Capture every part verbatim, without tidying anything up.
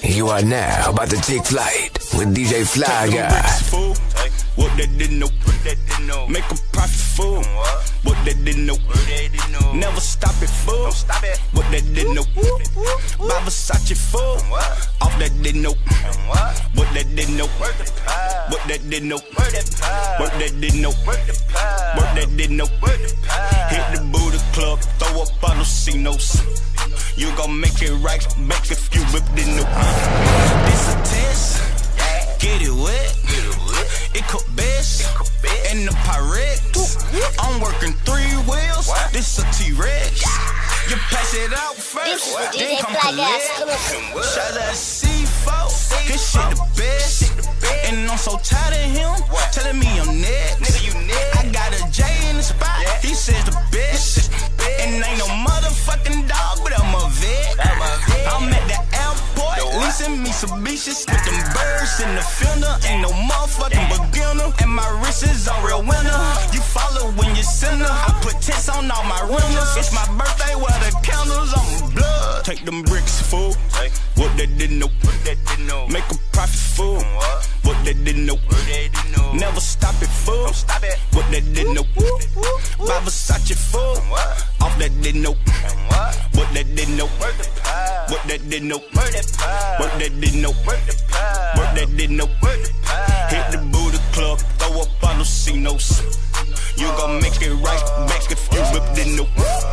You are now about to take flight with D J Fly Guy. What they didn't know, make a profit, fool. What they didn't know, never stop it, fool. What they didn't know, buy Versace, fool. Off that didn't know, what they didn't know, what they didn't know, what they didn't know, what they didn't know. Hit the booty club, throw up on the C-notes. You gon' make it right back if you whip the new. This a test, get it wet. It could best in the Pyrex. I'm working three wheels. This a T-Rex. You pass it out first, then come collect. Shout out C four, his shit the best. And I'm so tired of him telling me I'm next. I got a J in the spot, he says the best. And ain't no motherfucking dog, but I'm a vet. I'm at the airport, leasing me some beaches with them birds in the fender. Ain't no motherfucking beginner, and my wrist is a real winner. You follow when you sinner. I put tents on all my rentals. It's my birthday, where the candles on blood. Take them bricks, fool. What they didn't know, make a profit, fool. What they didn't know, never stop it, fool. What they didn't know, buy Versace, fool. Off that didn't know, what they didn't know, what they didn't know, what they didn't know, what they didn't know. Hit the booty club, throw up on the C-notes. You gon' make it right back if you whip the new.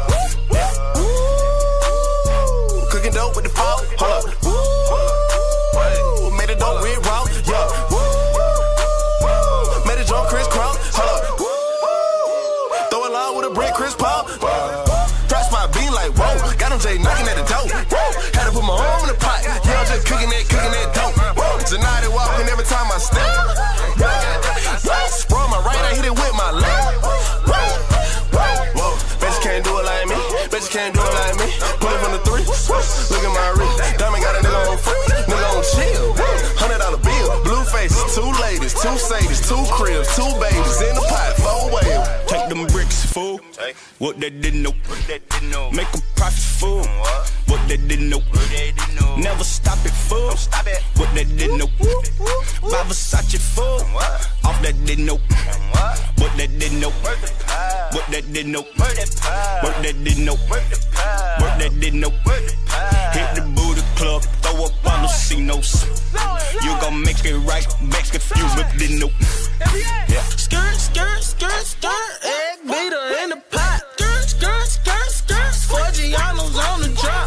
Cooking dope with the pop, hold up. Woo, made it dope red route, yeah. Woo, made it jump Chris Crown, hold up. Woo, throw it loud with a brick Chris Paul. Drop my bean like whoa, got him Jay knocking at the door. Had to put my arm in the pot, yeah, I'm just cooking that, cooking that dope. Tonight they walking every time I step. Sprawl my right, I hit it with my left. Whoa, bet you can't do it like me, bet you can't do it like me. Pull it from the three, look at my wrist. Diamond got a nigga on free, nigga on chill. Hundred dollar bill, blue faces, two ladies, two Sadies, two cribs, two babies in the pot, four waves. Take them bricks, fool. What they didn't know, make a profit, fool. What they didn't know, never stop it, fool. What they didn't know, buy Versace, fool. Off that didn't know, what they didn't know, what they didn't know, what they didn't know, what they didn't know. Hit the booty club, throw up on the C-notes. You gon' make it right back if you whip the new. Skirt, skirt, skirt, skirt, egg beater in the pot. Skirt, skirt, skirt, skirt, four Gianos on the drop.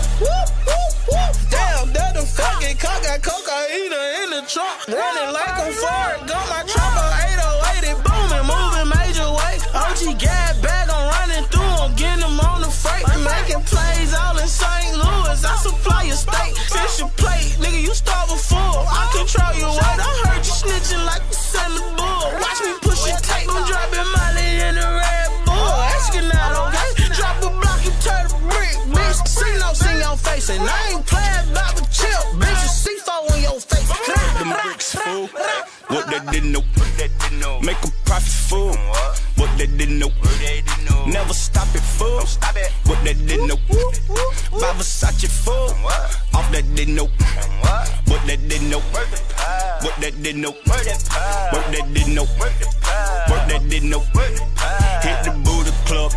Damn, that the fucking cock got cocaine in the trunk. Running like I'm Ford, got my chopper eight oh eight, it booming, moving major way. O G gas bag, I'm running through, I'm getting them on the freight. Making plays all in Saint Louis, I supply your state. Since you plate, nigga, you start before. I control your weight, I heard you snitching like you selling bull. Watch me push your tape, I'm dropping Molly in the Red Bull. Asking out, okay? Drop a block, you turn a brick, bitch. See no, see your face, and I ain't playing about the chip, bitch. You C four in your face. Them bricks, fool. What they didn't know, make a profit, fool. What they didn't know, never stop it, fool. What they didn't know, buy Versace, fool. Off that didn't know, what they didn't know, what they didn't know, what they didn't know, what they didn't know. Hit the booty club,